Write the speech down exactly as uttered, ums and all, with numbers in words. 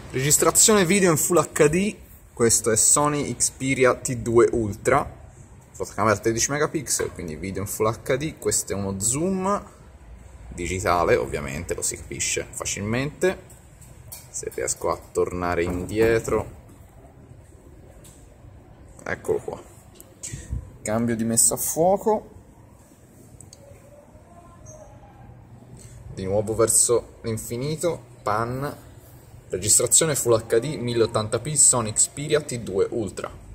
Registrazione video in Full acca di, questo è Sony Xperia T due Ultra, fotocamera tredici megapixel, quindi video in Full acca di. Questo è uno zoom digitale, ovviamente lo si capisce facilmente. Se riesco a tornare indietro, eccolo qua. Cambio di messa a fuoco, di nuovo verso l'infinito, pan. Registrazione Full acca di mille ottanta p Sony Xperia T due Ultra.